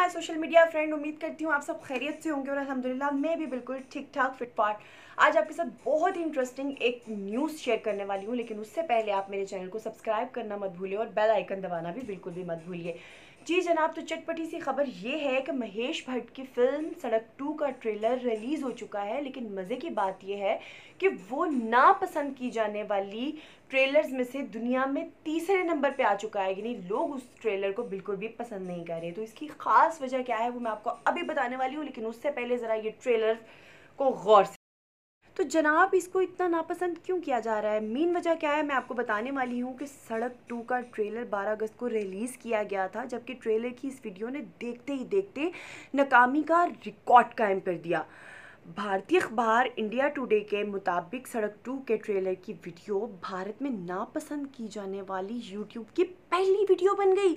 My social media friend. उम्मीद करती हूँ आप सब खैरियत से होंगे और अल्हम्दुलिल्लाह मैं भी बिल्कुल ठीक ठाक फिट फाट। आज आपके साथ बहुत ही इंटरेस्टिंग एक न्यूज़ शेयर करने वाली हूँ, लेकिन उससे पहले आप मेरे चैनल को सब्सक्राइब करना मत भूलिए और बेल आइकन दबाना भी बिल्कुल भी मत भूलिए। जी जनाब, तो चटपटी सी खबर ये है कि महेश भट्ट की फिल्म सड़क 2 का ट्रेलर रिलीज़ हो चुका है, लेकिन मज़े की बात यह है कि वो नापसंद की जाने वाली ट्रेलर्स में से दुनिया में तीसरे नंबर पे आ चुका है। यानी लोग उस ट्रेलर को बिल्कुल भी पसंद नहीं कर रहे। तो इसकी ख़ास वजह क्या है वो मैं आपको अभी बताने वाली हूँ, लेकिन उससे पहले ज़रा ये ट्रेलर को गौर से। तो जनाब, इसको इतना नापसंद क्यों किया जा रहा है? मेन वजह क्या है मैं आपको बताने वाली हूँ कि सड़क 2 का ट्रेलर 12 अगस्त को रिलीज़ किया गया था, जबकि ट्रेलर की इस वीडियो ने देखते ही देखते नाकामी का रिकॉर्ड कायम कर दिया। भारतीय अखबार इंडिया टुडे के मुताबिक सड़क 2 के ट्रेलर की वीडियो भारत में नापसंद की जाने वाली यूट्यूब की पहली वीडियो बन गई।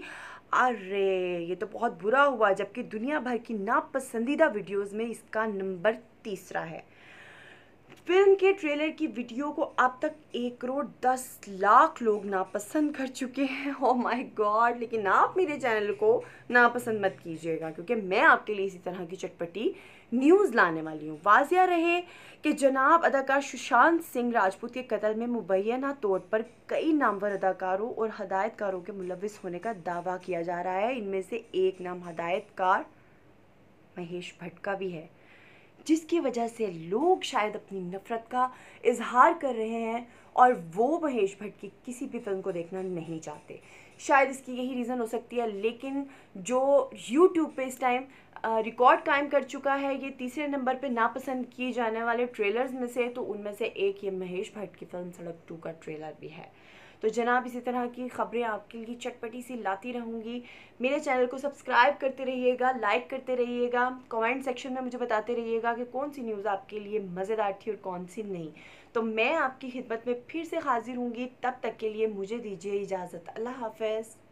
अरे ये तो बहुत बुरा हुआ, जबकि दुनिया भर की नापसंदीदा वीडियोस में इसका नंबर तीसरा है। फिल्म के ट्रेलर की वीडियो को अब तक 1 करोड़ 10 लाख लोग नापसंद कर चुके हैं। Oh my god! लेकिन आप मेरे चैनल को नापसंद मत कीजिएगा, क्योंकि मैं आपके लिए इसी तरह की चटपटी न्यूज़ लाने वाली हूँ। वाज़िया रहे कि जनाब अदाकार सुशांत सिंह राजपूत के कत्ल में मुबैना तौर पर कई नामवर अदाकारों और हदायतकारों के मुलविस होने का दावा किया जा रहा है। इनमें से एक नाम हदायतकार महेश भट्ट का भी है, जिसकी वजह से लोग शायद अपनी नफ़रत का इजहार कर रहे हैं और वो महेश भट्ट की किसी भी फिल्म को देखना नहीं चाहते। शायद इसकी यही रीज़न हो सकती है। लेकिन जो यूट्यूब पे इस टाइम रिकॉर्ड कायम कर चुका है ये तीसरे नंबर पे नापसंद किए जाने वाले ट्रेलर्स में से, तो उनमें से एक ये महेश भट्ट की फिल्म सड़क 2 का ट्रेलर भी है। तो जनाब, इसी तरह की ख़बरें आपके लिए चटपटी सी लाती रहूँगी। मेरे चैनल को सब्सक्राइब करते रहिएगा, लाइक करते रहिएगा, कमेंट सेक्शन में मुझे बताते रहिएगा कि कौन सी न्यूज़ आपके लिए मज़ेदार थी और कौन सी नहीं। तो मैं आपकी खिदमत में फिर से हाजिर होंगी, तब तक के लिए मुझे दीजिए इजाज़त। अल्लाह हाफ़िज़।